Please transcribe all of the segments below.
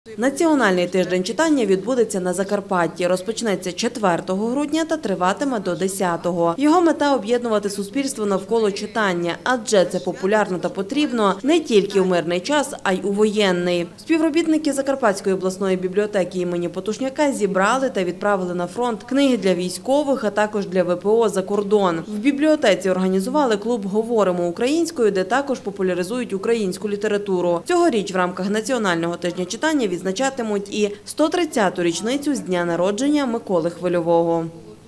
Національний тиждень читання відбудеться на Закарпатті. Розпочнеться 4 грудня та триватиме до 10-го. Його мета – об'єднувати суспільство навколо читання, адже це популярно та потрібно не тільки в мирний час, а й у воєнний. Співробітники Закарпатської обласної бібліотеки імені Потушняка зібрали та відправили на фронт книги для військових, а також для ВПО за кордон. В бібліотеці організували клуб «Говоримо українською», де також популяризують українську літературу. Цьогоріч в рамках Національного тижня читання відзначатимуть і 130-ту річницю з дня народження Миколи Хвильового.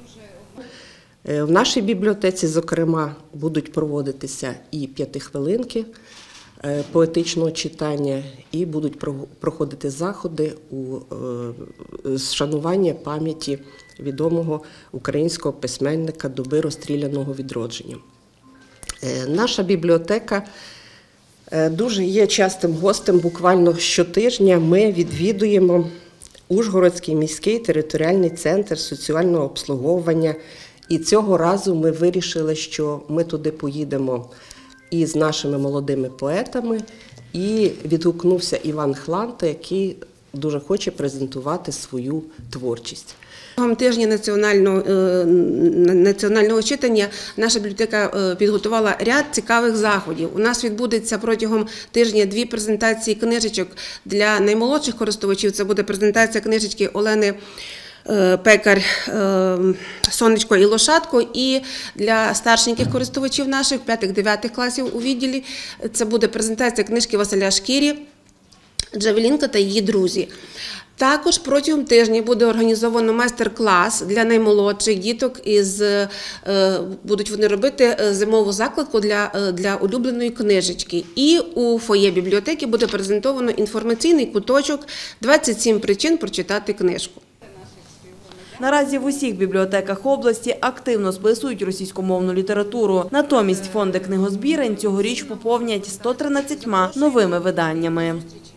В нашій бібліотеці, зокрема, будуть проводитися і п'ятихвилинки поетичного читання, і будуть проходити заходи з шанування пам'яті відомого українського письменника доби розстріляного відродження. Наша бібліотека дуже є частим гостем. Буквально щотижня ми відвідуємо Ужгородський міський територіальний центр соціального обслуговування. І цього разу ми вирішили, що ми туди поїдемо і з нашими молодими поетами, і відгукнувся Іван Хланта, який дуже хоче презентувати свою творчість. Протягом тижня національного читання наша бібліотека підготувала ряд цікавих заходів. У нас відбудеться протягом тижня 2 презентації книжечок для наймолодших користувачів. Це буде презентація книжечки Олени Пекар «Сонечко і лошадко», і для старшеньких користувачів наших 5-9 класів у відділі це буде презентація книжки Василя Шкірі «Джавелінка та її друзі». Також протягом тижня буде організовано майстер-клас для наймолодших діток, будуть вони робити зимову закладку для улюбленої книжечки. І у фоє бібліотеки буде презентовано інформаційний куточок «27 причин прочитати книжку». Наразі в усіх бібліотеках області активно списують російськомовну літературу. Натомість фонди книгозбірень цьогоріч поповнять 113 новими виданнями.